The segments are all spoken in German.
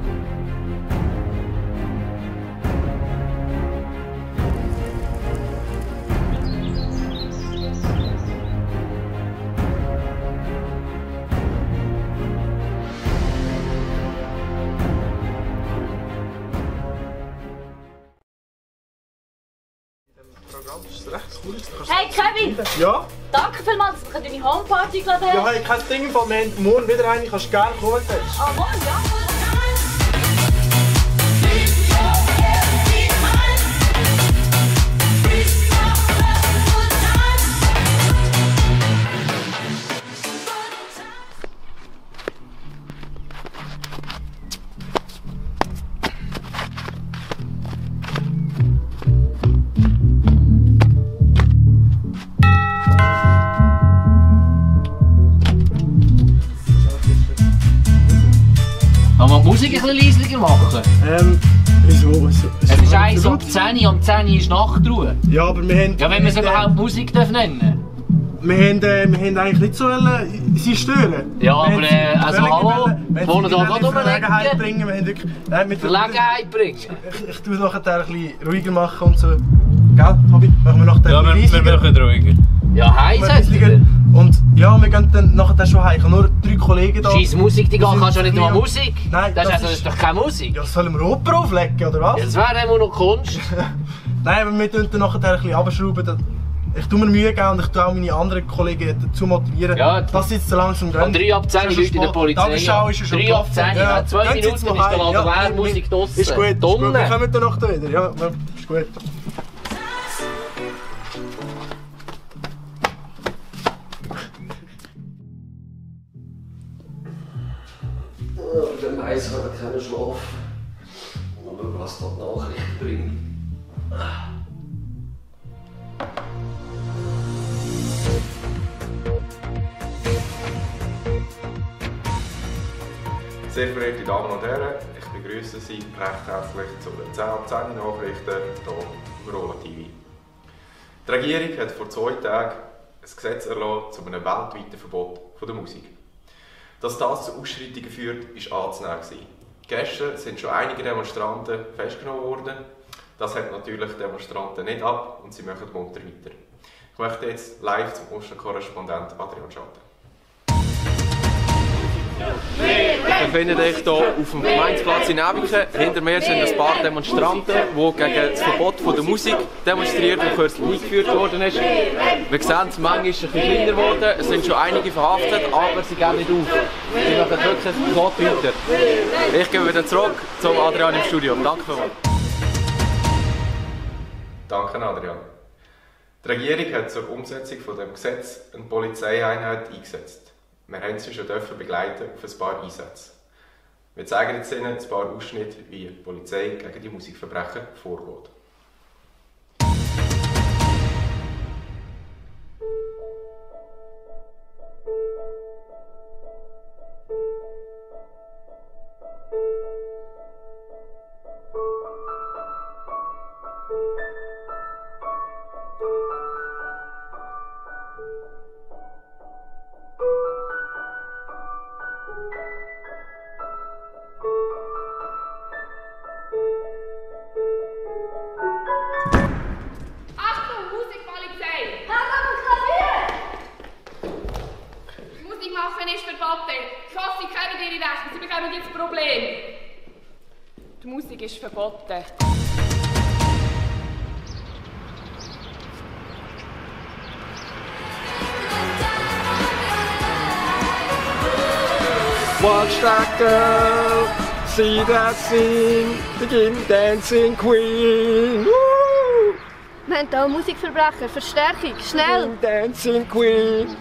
Das ist recht cool. Hey Kevin! Ja? Danke vielmals, dass du deine Homeparty geladen hast. Ja, hey, kein Ding, wir haben morgen wieder eine, kannst du gerne kommen, wenn du willst. Ah, morgen, ja? Die Musik ein bisschen leiser machen? Wieso? Es ist 1 ab 10, um 10 ist Nachtruhe. Ja, aber wir haben... Ja, wenn man es überhaupt Musik nennen darf. Wir haben eigentlich nicht so sie stören. Ja, aber also hallo, wollen wir da gerade Verlegenheit bringen, wir haben wirklich... Verlegenheit bringen? Ich tue es nachher ein bisschen ruhiger machen und so. Gell, Fabi? Machen wir nachher ein bisschen leisiger. Ja, wir ruhiger. Ja, heiß wieder. Und ja, wir gehen dann nachher schon heim. Ich habe nur 3 Kollegen da. Scheiß Musik, die kannst du nicht mal Musik. Nein, das ist doch keine Musik. Ja, sollen wir Oper auflegen, oder was? Ja, das wäre immer noch Kunst. Nein, aber wir tun dann nachher ein bisschen runterschrauben. Ich tue mir Mühe geben und ich tue auch meine anderen Kollegen dazu motivieren, ja, dass sie jetzt so langsam gehen. Am 3 ab 10 Leute in der Polizei. Tagesschau ist ja schon 3 ab 10, ja, 2 Minuten ist der Laden Musik draussen. Ist gut, ist gut. Wir kommen dann nachher wieder. Ja, ist gut. Für den Mais habe ich keinen Schlaf. Mal schauen, was da die Nachrichten bringen. Sehr verehrte Damen und Herren, ich begrüße Sie recht herzlich zu den 10 ab 10 Nachrichten hier im Rola TV. Die Regierung hat vor 2 Tagen ein Gesetz erlassen zu einem weltweiten Verbot der Musik. Dass das zu Ausschreitungen führt, war anzunehmen. Gestern sind schon einige Demonstranten festgenommen worden. Das hält natürlich die Demonstranten nicht ab und sie machen munter weiter. Ich möchte jetzt live zum Osterkorrespondent Adrian schalten. Wir befinden euch hier auf dem Gemeindeplatz in Ebiken. Hinter mir sind ein paar Demonstranten, die gegen das Verbot der Musik demonstrieren, das kürzlich eingeführt worden ist. Wir sehen, die Menge ist ein bisschen kleiner geworden, es sind schon einige verhaftet, aber sie geben nicht auf. Sie machen wirklich flott weiter. Ich gehe wieder zurück zum Adrian im Studio. Danke vielmals. Danke, Adrian. Die Regierung hat zur Umsetzung dieses Gesetzes eine Polizeieinheit eingesetzt. Wir haben sie schon begleiten auf ein paar Einsätze. Wir zeigen jetzt Ihnen ein paar Ausschnitte, wie die Polizei gegen die Musikverbrecher vorgeht. ist verboten. Ich hoffe, Sie kennen Ihre Rechte. Sie bekommen jetzt ein Problem. Die Musik ist verboten. Watch that girl, see that scene, begin dancing queen. Woo! Mental Musikverbrecher, Verstärkung, schnell! Begin dancing queen.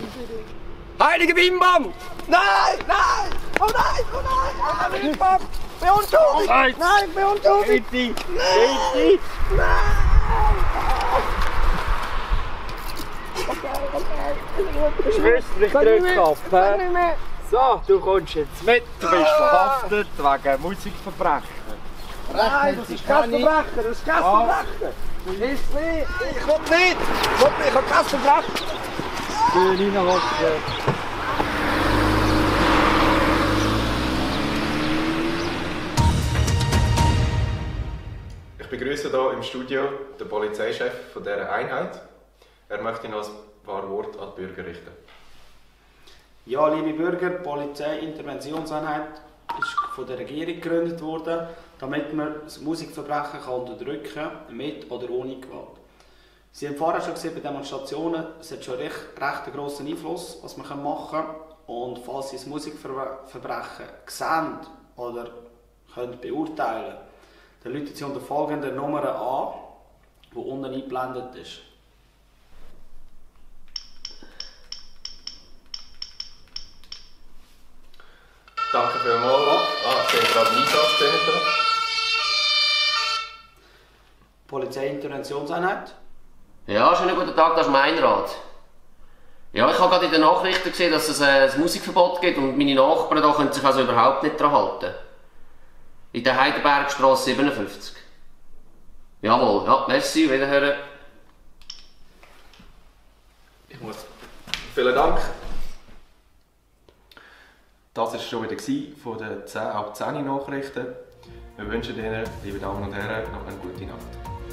Heilige Bimbam! Nein, nein! Oh nein, oh nein! Heilige Bimbam! bin unschuldig! Nein, ich bin unschuldig! Bitte! Bitte! Nein! Okay. Schwester, ich drücke ab. So, du kommst jetzt mit. Du bist verhaftet wegen Musikverbrechen. Nein, das ist kein Verbrechen, das ist kein Verbrechen. Ich will nicht! Ich habe kein Verbrechen! Schön reinhocken. Ich begrüße hier im Studio den Polizeichef von dieser Einheit. Er möchte noch ein paar Worte an die Bürger richten. Ja, liebe Bürger, die Polizeiinterventionseinheit ist von der Regierung gegründet worden, damit man das Musikverbrechen unterdrücken kann, mit oder ohne Gewalt. Sie haben vorher schon gesehen, bei Demonstrationen, es hat schon recht einen grossen Einfluss, was man machen kann. Und falls Sie das Musikverbrechen sehen oder können beurteilen, dann rufen Sie unter folgender Nummer an, die unten eingeblendet ist. Danke vielmals. Sie haben gerade einen Einsatz gesehen. Polizeiinterventionseinheit. Ja, schönen guten Tag, das ist Meinrad. Ja, ich habe gerade in den Nachrichten gesehen, dass es ein Musikverbot gibt und meine Nachbarn da können sich also überhaupt nicht daran halten. In der Heidelbergstrasse 57. Jawohl, ja, merci, wiederhören. Vielen Dank. Das war schon wieder von den 10 ab 10 Nachrichten. Wir wünschen Ihnen, liebe Damen und Herren, noch eine gute Nacht.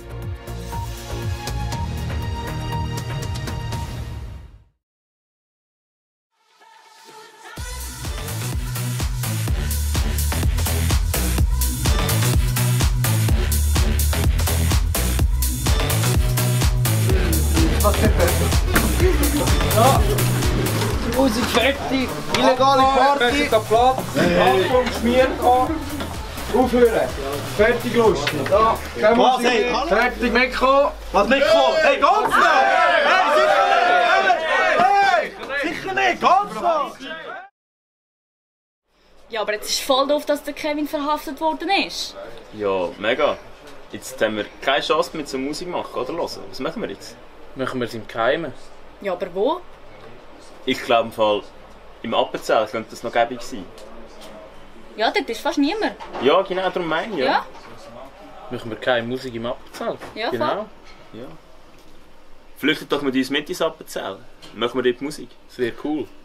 Ja. Musik fertig, illegale Party, Platz, Achtung, Schmierko, aufhören, fertig lustig. Ja. Keine Musik, fertig mitkommen. Was mitkommen? Hey, ganz noch! Hey, sicher nicht, ganz noch! Ja, aber jetzt ist voll doof, dass der Kevin verhaftet worden ist. Ja, mega. Jetzt haben wir keine Chance mehr zum Musik machen oder hören. Was machen wir jetzt? Machen wir es im Geheimen? Ja, aber wo? Ich glaube im Fall, im Appenzell könnte das noch gäbig sein. Ja, dort ist fast niemand. Ja, genau, darum meine ich. Ja. Machen wir keine Musik im Appenzell? Ja, genau. Ja. Flüchtet doch mit uns mit ins Appenzell. Machen wir dort Musik. Das wäre cool.